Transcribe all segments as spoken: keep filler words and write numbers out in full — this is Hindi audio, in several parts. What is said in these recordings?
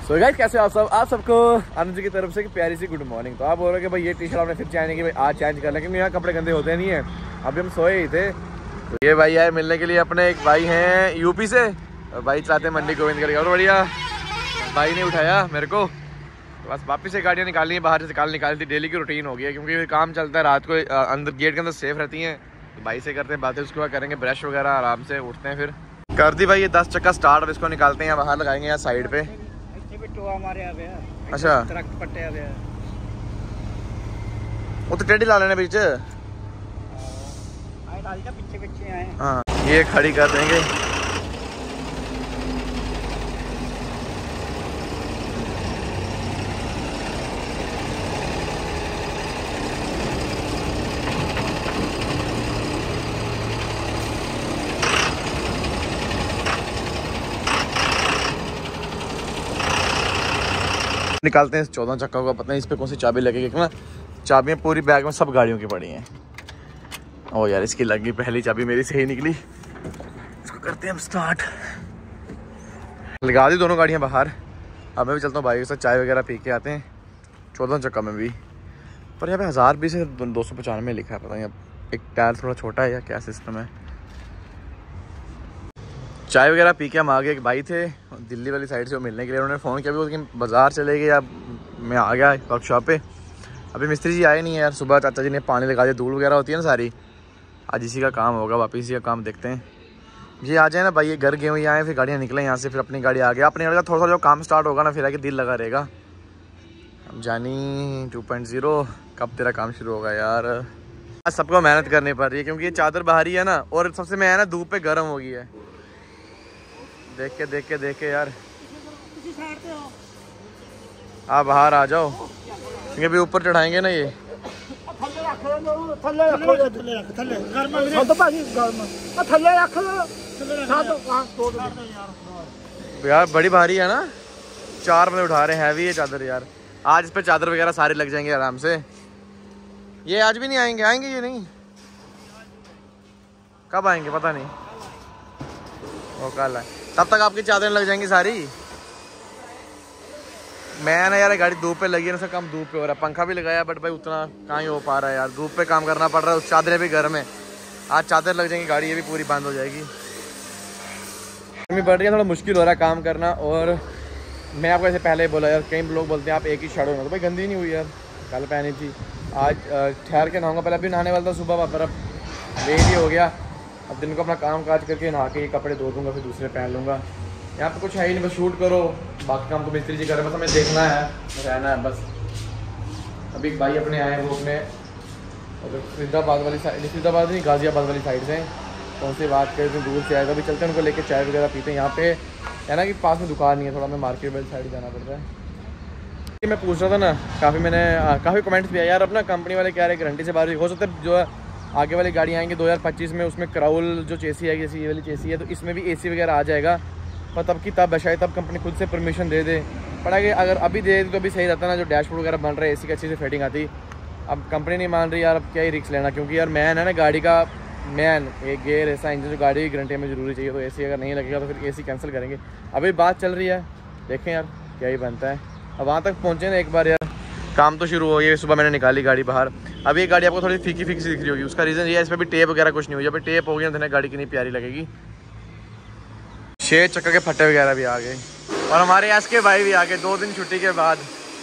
सो गाइस कैसे हो आप सब आप सबको आनंद जी की तरफ से कि प्यारी सी गुड मॉर्निंग। तो आप बोल रहे हो कि भाई ये टी शर्ट आपने फिर चेंज की, भाई आज चेंज कर, लेकिन यहाँ कपड़े गंदे होते नहीं है। अभी हम सोए ही थे तो ये भाई आए मिलने के लिए। अपने एक भाई हैं यूपी से और भाई चाहते हैं मंडी गोविंदगढ़। और बढ़िया भाई ने उठाया मेरे को, तो बस वापस से गाड़ियाँ निकालनी है, बाहर से निकाल निकाली थी। डेली की रूटीन हो गई है क्योंकि काम चलता है रात को, अंदर गेट के अंदर सेफ रहती हैं। तो भाई से करते हैं बातें, उसके बाद करेंगे ब्रश वगैरह, आराम से उठते हैं। फिर कर दी भाई ये दस चक्का स्टार्ट। अब इसको निकालते हैं, यहाँ बाहर लगाएंगे यहाँ साइड पे। अच्छा वो तो टेढ़ी ला लेने बीच। हाँ ये खड़ी कर देंगे। निकालते हैं इस चौदह चक्का को। पता नहीं इस पे कौन सी चाबी लगेगी, क्यों ना चाबियाँ पूरी बैग में सब गाड़ियों की पड़ी हैं। ओ यार इसकी लगी पहली चाबी, मेरी सही निकली। इसको करते हैं हम स्टार्ट। लगा दी दोनों गाड़ियाँ बाहर। अब मैं भी चलता हूँ भाई के साथ, चाय वगैरह पी के आते हैं। चौदह चक्का में भी पर यहाँ पे हज़ार बीस से दो सौ पचानवे लिखा है। पता नहीं अब एक टायर थोड़ा छोटा है या क्या सिस्टम है। चाय वगैरह पी के हम आ गए। एक भाई थे दिल्ली वाली साइड से, वो मिलने के लिए उन्होंने फ़ोन किया भी, उसकी बाज़ार चले गए। अब मैं आ गया वर्कशॉप पे। अभी मिस्त्री जी आए नहीं है यार। सुबह चाचा जी ने पानी लगा दिया, धूल वगैरह होती है ना सारी। आज इसी का काम होगा, वापस इसी का काम देखते हैं। ये आ जाए ना भाई, ये घर गए हुए आए, फिर गाड़ियाँ निकलें यहाँ से, फिर अपनी गाड़ी आ गया। अपनी गाड़ी का थोड़ा सा जो काम स्टार्ट होगा ना, फिर आके दिल लगा रहेगा। अब जानी टू पॉइंट ज़ीरो कब तेरा काम शुरू होगा यार। आज सबको मेहनत करनी पड़ रही है क्योंकि ये चादर बाहरी है ना, और सबसे मैं है ना धूप पे गर्म हो गई है। देख के देख के देख के यार, आप बाहर आ जाओ क्योंकि अभी ऊपर चढ़ाएंगे ना। ये यार बड़ी भारी है ना, चार बंदे उठा रहे हैं, हैवी है चादर यार। आज इस पे चादर वगैरह सारे लग जाएंगे आराम से। ये आज भी नहीं आएंगे, आएंगे ये नहीं, कब आएंगे पता नहीं, वो कल है। तब तक आपकी चादरें लग जाएंगी सारी। मैं ना यार गाड़ी धूप पे लगी है ना, कम धूप पे हो रहा है। पंखा भी लगाया बट भाई उतना कहाँ ही हो पा रहा है यार। धूप पे काम करना पड़ रहा है, उस चादरें भी गर्म है। आज चादर लग जाएंगी, गाड़ी ये भी पूरी बंद हो जाएगी। गर्मी बढ़ रही है, थोड़ा मुश्किल हो रहा है काम करना। और मैं आपको ऐसे पहले बोला यार, कई लोग बोलते हैं आप एक ही शर्ट हो, तो भाई गंदी नहीं हुई यार, कल पहनी थी। आज ठहर के नहाऊंगा, पहले अभी नहाने वाला था सुबह, पर अब लेट ही हो गया। अब दिन को अपना काम काज करके नहा के ये कपड़े धो दूँगा, फिर दूसरे पहन लूँगा। यहाँ पे कुछ है ही नहीं, बस शूट करो, बाकी काम तो मिस्त्री जी कर रहे हैं, बस हमें देखना है, रहना है बस। अभी एक भाई अपने आए, वो अपने फरीदाबाद वाली साइड, फरीदाबाद नहीं गाजियाबाद वाली साइड से, तो उनसे बात करते दूर से आएगा। अभी चलते हैं उनको लेके चाय वगैरह पीते हैं। यहाँ पे है ना कि पास में दुकान नहीं है, थोड़ा हमें मार्केट वाली साइड जाना पड़ता है। मैं पूछ रहा था ना, काफ़ी मैंने काफ़ी कमेंट्स भी आया यार, अपना कंपनी वाले क्या रहे गारंटी से बाहर हो सकता है। जो है आगे वाली गाड़ी आएंगी दो हज़ार पच्चीस में, उसमें क्राउल जो चेसी है, जैसे ये वाली चेसी है, तो इसमें भी एसी वगैरह आ जाएगा। पर तब की तब है, शायद तब कंपनी खुद से परमिशन दे दे। पड़ा कि अगर अभी दे दे तो अभी सही रहता ना, जो डैशबोर्ड वगैरह बन रहा है, एसी की अच्छी से फिटिंग आती। अब कंपनी नहीं मान रही यार, अब क्या ही रिस्क लेना, क्योंकि यार मैन है ना गाड़ी का, मैन एक गेयर ऐसा इंजन जो गाड़ी की गारंटी में जरूरी चाहिए। तो एसी अगर नहीं लगेगा तो फिर एसी कैंसिल करेंगे। अभी बात चल रही है, देखें यार क्या ही बनता है। अब वहाँ तक पहुँचे ना एक बार यार, काम तो शुरू हो गया। सुबह मैंने निकाली गाड़ी बाहर। अभी ये गाड़ी आपको थोड़ी फीकी फीकी दिख रही होगी, उसका रीज़न ये है इस पर भी टेप वगैरह कुछ नहीं हुई। जब टेप हो गया तो गाड़ी कितनी प्यारी लगेगी। छः चक्कर के फट्टे वगैरह भी आ गए, और हमारे एस के भाई भी आ गए दो दिन छुट्टी के बाद।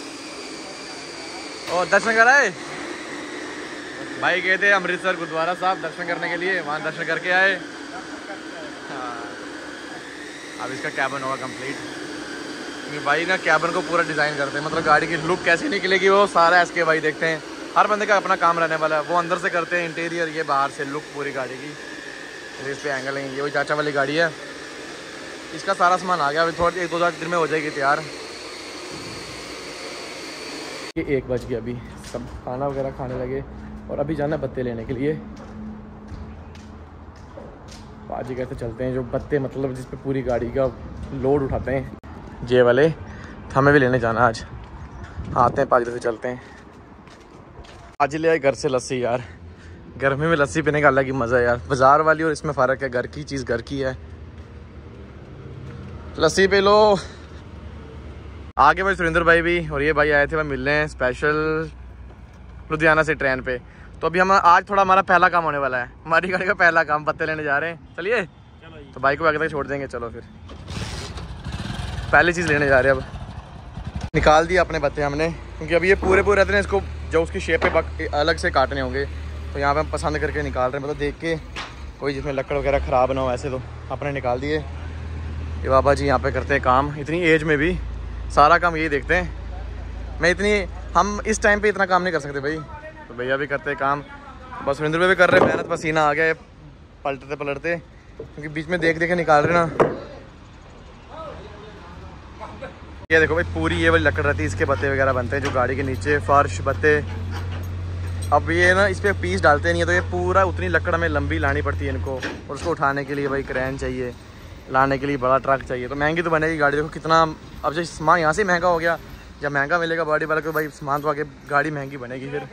और दर्शन कराए भाई, गए थे अमृतसर गुरुद्वारा साहब दर्शन करने के लिए, वहाँ दर्शन करके आए। हाँ अब इसका कैबिन होगा कंप्लीट। भाई ना कैबिन को पूरा डिज़ाइन करते हैं, मतलब गाड़ी की लुक कैसी निकलेगी वो सारा एस के भाई देखते हैं। हर बंदे का अपना काम रहने वाला है। वो अंदर से करते हैं इंटीरियर, ये बाहर से लुक पूरी गाड़ी की। इस पे एंगल है, ये वही चाचा वाली गाड़ी है। इसका सारा सामान आ गया, अभी थोड़ी एक दो चार दिन में हो जाएगी तैयार। ये एक बज गया, अभी सब खाना वगैरह खाने लगे और अभी जाना बत्ते लेने के लिए। पाजी कहते चलते हैं, जो बत्ते मतलब जिस पे पूरी गाड़ी का लोड उठाते हैं, ये वाले हमें भी लेने जाना आज। आते हैं पाजी से चलते हैं। आज ले आए घर से लस्सी यार, गर्मी में लस्सी पीने का अलग ही मज़ा है यार। बाज़ार वाली और इसमें फ़र्क है, घर की चीज़ घर की है। लस्सी पी लो। आगे भाई सुरेंद्र भाई भी और ये भाई आए थे भाई मिलने स्पेशल लुधियाना से ट्रेन पे। तो अभी हम आज थोड़ा हमारा पहला काम होने वाला है, हमारी गाड़ी का पहला काम, पत्ते लेने जा रहे हैं। चलिए तो बाइक को आगे तक छोड़ देंगे। चलो फिर पहली चीज़ लेने जा रहे हैं। अब निकाल दिया अपने पत्ते हमने, क्योंकि अभी ये पूरे पूरे रहते हैं, इसको जो उसकी शेप पे अलग से काटने होंगे। तो यहाँ पे हम पसंद करके निकाल रहे हैं, मतलब देख के कोई जिसमें लकड़ वगैरह ख़राब ना हो। ऐसे तो अपने निकाल दिए। ये बाबा जी यहाँ पे करते हैं काम, इतनी एज में भी सारा काम यही देखते हैं। मैं इतनी हम इस टाइम पे इतना काम नहीं कर सकते भाई, तो भैया भी करते हैं काम। बस सुरेंद्र भाई भी कर रहे हैं मेहनत, पसीना आ गया पलटते पलटते, क्योंकि बीच में देख देख के निकाल रहे ना। ये देखो भाई पूरी ये वाली लकड़ रहती है, इसके पत्ते वगैरह बनते हैं जो गाड़ी के नीचे फर्श पत्ते। अब ये ना इस पर पीस डालते नहीं है, तो ये पूरा उतनी लकड़ हमें लंबी लानी पड़ती है इनको, और उसको उठाने के लिए भाई क्रेन चाहिए, लाने के लिए बड़ा ट्रक चाहिए। तो महंगी तो बनेगी गाड़ी। देखो कितना, अब जो सामान यहाँ से महंगा हो गया, जब महंगा मिलेगा बॉडी वाला, तो भाई सामान तो आगे गाड़ी महंगी बनेगी। फिर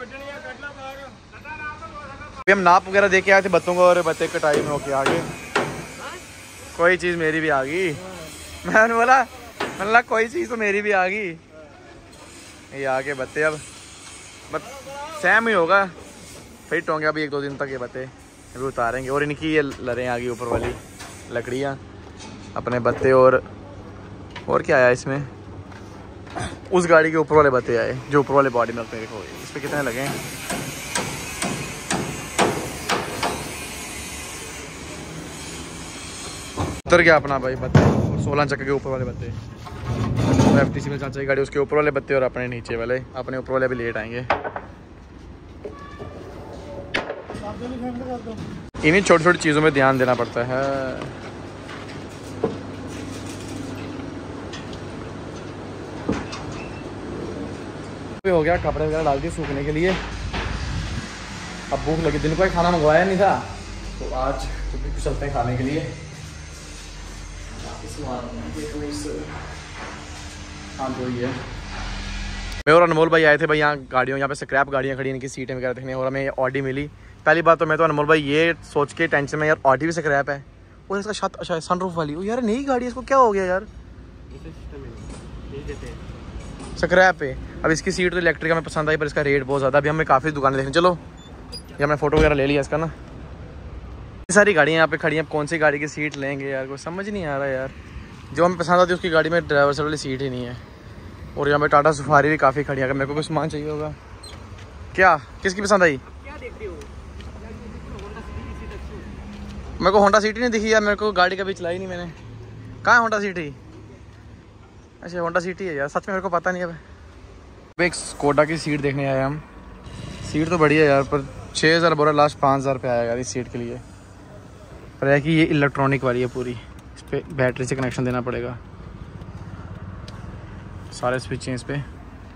हम नाप वगैरह दे के आए थे बत्तों को, और बत्ते कटाई में होके आगे कोई चीज़ मेरी भी आ गई। मैंने बोला मैंने कोई चीज़ तो मेरी भी आ गई। ये आगे बत्ते अब बस सेम ही होगा, फिट होंगे अभी एक दो दिन तक ये बत्ते अभी उतारेंगे। और इनकी ये लरें आ गई ऊपर वाली लकड़ियाँ, अपने बत्ते। और और क्या आया इसमें, उस गाड़ी के ऊपर वाले बत्ते आए जो ऊपर वाले बॉडी में लगते हैं। देखो इस पर कितने लगे, उतर गया अपना भाई बत्ते। और सोलह चक्के के ऊपर वाले बत्ते, तो एफ टी सी में चाचा की गाड़ी उसके ऊपर वाले बत्ते, और अपने नीचे वाले, अपने ऊपर वाले भी लेट आएंगे। इन्हीं छोटी छोटी चीज़ों में ध्यान देना पड़ता है। हो गया, कपड़े वगैरह डाल दिए सूखने के लिए। अब भूख लगी, दिन को खाना मंगवाया नहीं था, तो आज कुछ चलते हैं खाने के लिए। हाँ तो ये मैं और अनमोल भाई आए थे भाई यहाँ गाड़ियों, यहाँ पे स्क्रैप गाड़ियाँ खड़ी, इनकी सीटें वगैरह देखने, और हमें ऑडी मिली। पहली बात तो मैं तो अनमोल भाई ये सोच के टेंशन में, यार ऑडी भी स्क्रैप है और इसका छत अच्छा सनरूफ वाली, यार नई गाड़ी है, इसको क्या हो गया यार, स्क्रैप है। अब इसकी सीट तो इलेक्ट्रिक हमें पसंद आई, पर इसका रेट बहुत ज़्यादा। अभी हमें काफ़ी दुकानें देखनी। चलो ये हमने फ़ोटो वगैरह ले लिया इसका ना। सारी गाड़ियाँ यहाँ पे खड़ी हैं, अब कौन सी गाड़ी की सीट लेंगे यार, कोई समझ नहीं आ रहा यार। जो हमें पसंद आती है उसकी गाड़ी में ड्राइवर से वाली सीट ही नहीं है। और यहाँ पे टाटा सफारी भी काफ़ी खड़ी है। अगर मेरे को कुछ सामान चाहिए होगा, क्या किसकी पसंद आई? क्या देख रही हो? मेरे को होंडा सिटी नहीं दिखी यार, मेरे को गाड़ी कभी चलाई नहीं मैंने। कहाँ है होंडा सिटी? अच्छा होंडा सिटी है यार, सच में मेरे को पता नहीं है। अब एक स्कोडा की सीट देखने आए हम। सीट तो बढ़िया है यार, पर छः हज़ार बोला, लास्ट पाँच हज़ार रुपये आया यार इस सीट के लिए। पर है कि ये इलेक्ट्रॉनिक वाली है पूरी, इस पर बैटरी से कनेक्शन देना पड़ेगा, सारे स्विच हैं इस पर।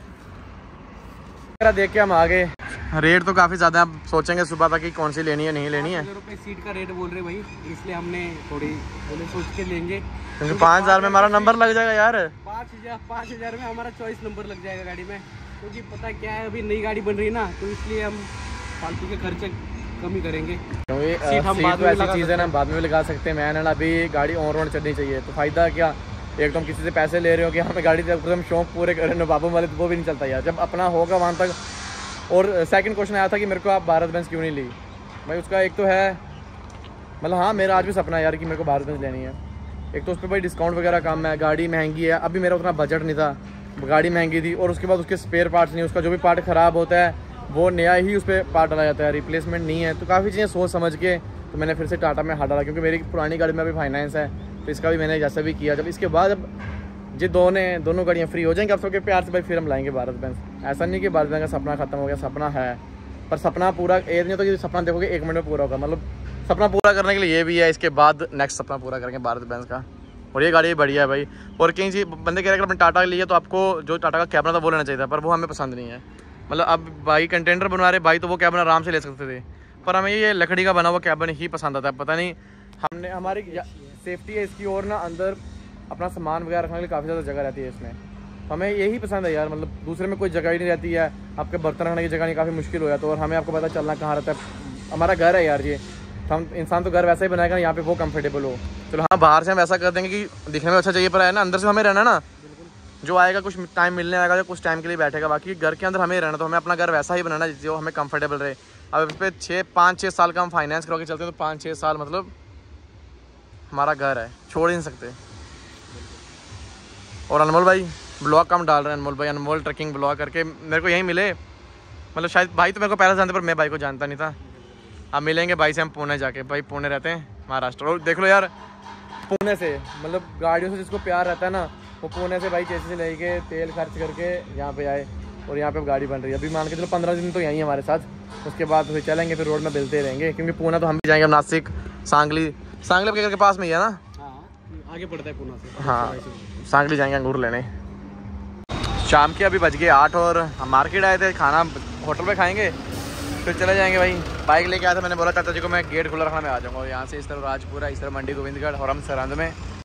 देख के हम आ गए। रेट तो काफ़ी ज़्यादा, आप सोचेंगे सुबह तक कि कौन सी लेनी है नहीं लेनी है। रुपये सीट का रेट बोल रहे भाई, इसलिए हमने थोड़ी बोले सोच के लेंगे, क्योंकि पाँच हज़ार में हमारा नंबर लग जाएगा यार। पाँच हज़ार पाँच हज़ार में हमारा चॉइस नंबर लग जाएगा गाड़ी में। क्योंकि पता क्या है, अभी नई गाड़ी बन रही है ना, तो इसलिए हम फालतू के खर्चे कम ही करेंगे। क्योंकि सीट हम बाद में ऐसी चीज़ है ना, बाद में भी लगा सकते हैं। मैं ना अभी गाड़ी ऑन रोड चलनी चाहिए, तो फ़ायदा क्या, एक तो हम किसी से पैसे ले रहे हो कि हमें गाड़ी जब हम शौक पूरे करें ना बाबू वाले, तो वो भी नहीं चलता यार, जब अपना होगा वहाँ तक। और सेकंड क्वेश्चन आया था कि मेरे को आप भारत बेंज क्यों नहीं ली भाई, उसका एक तो है, मतलब हाँ मेरा आज भी सपना है यार कि मेरे को भारत बेंज लेनी है। एक तो उस पर भाई डिस्काउंट वगैरह कम है, गाड़ी महंगी है, अभी मेरा उतना बजट नहीं था, गाड़ी महंगी थी, और उसके बाद उसके स्पेयर पार्ट्स नहीं, उसका जो भी पार्ट ख़राब होता है वो नया ही उस पर पार्ट डाला जाता है, रिप्लेसमेंट नहीं है। तो काफ़ी चीज़ें सोच समझ के तो मैंने फिर से टाटा में हाथ डाला, क्योंकि मेरी पुरानी गाड़ी में अभी फाइनेंस है, तो इसका भी मैंने जैसा भी किया। जब इसके बाद जब जी दोनों दोनों गाड़ियाँ फ्री हो जाएंगी आप सबके प्यार से भाई, फिर हम लाएंगे भारत बेंज। ऐसा नहीं कि भारत बेंज का सपना खत्म हो गया, सपना है, पर सपना पूरा एक नहीं तो कि सपना देखोगे एक मिनट में पूरा होगा, मतलब सपना पूरा करने के लिए ये भी है, इसके बाद नेक्स्ट सपना पूरा करेंगे भारत बेंज का। और ये गाड़ी बढ़िया है भाई। और कहीं चीज़ बंदे कह रहे हैं अपने टाटा लिए, तो आपको जो टाटा का कैमरा था वो लेना चाहिए था, पर वो हमें पसंद नहीं है। मतलब अब भाई कंटेंटर बनवा रहे भाई, तो वो कैबिन आराम से ले सकते थे, पर हमें ये लकड़ी का बना हुआ कैबिन ही पसंद आता है। पता नहीं हमने, हमारी सेफ्टी है इसकी, और ना अंदर अपना सामान वगैरह रखने के लिए काफ़ी ज़्यादा जगह रहती है इसमें, हमें यही पसंद है यार। मतलब दूसरे में कोई जगह ही नहीं रहती है, आपके बर्तन रखने की जगह नहीं, काफ़ी मुश्किल हो जाता है। और हमें आपको पता चलना कहाँ रहता है, हमारा घर है यार ये, तो हम इंसान तो घर वैसा ही बनाएगा यहाँ पे वो कंफर्टेबल हो। चलो हाँ, बाहर से हम ऐसा कर देंगे कि दिखने में अच्छा चाहिए, पर है ना अंदर से हमें रहना ना, जो आएगा कुछ टाइम मिलने आएगा, कुछ टाइम के लिए बैठेगा, बाकी घर के अंदर हमें रहना, तो हमें अपना घर वैसा ही बनाना जो हमें कंफर्टेबल रहे। अब इस पर छः पाँच छः साल का हम फाइनेंस करके चलते हैं तो पाँच छः साल मतलब हमारा घर है, छोड़ ही नहीं सकते। और अनमोल भाई ब्लॉग कम डाल रहे हैं, अनमोल भाई अनमोल ट्रैकिंग ब्लॉग करके मेरे को यहीं मिले, मतलब शायद भाई तो मेरे को पहले जानते पर मैं भाई को जानता नहीं था। अब मिलेंगे भाई से हम पुणे जाके, भाई पुणे रहते हैं महाराष्ट्र। और देख लो यार पुणे से मतलब गाड़ियों से जिसको प्यार रहता है ना, वो पुणे से भाई कैसे से लेके तेल खर्च करके यहाँ पे आए और यहाँ पे गाड़ी बन रही है। अभी मान के चलो पंद्रह दिन तो यहीं हमारे साथ, उसके बाद फिर चलेंगे, फिर रोड में मिलते रहेंगे, क्योंकि पुणे तो हम भी जाएंगे। नासिक सांगली, सांगली के घर के पास में ही है ना, हाँ आगे पड़ता है पुणे से। हाँ सांगली जाएंगे अंगूर लेने। शाम के अभी बज गए आठ और हम मार्केट आए थे, खाना होटल पे खाएंगे फिर चले जाएंगे। भाई बाइक लेके आया था, मैंने बोला चाचा जी को मैं गेट खुला रखना मैं आ जाऊँगा। और यहाँ से इस तरह राजपुरा, इस तरह मंडी गोविंदगढ़ और हम सरहंद में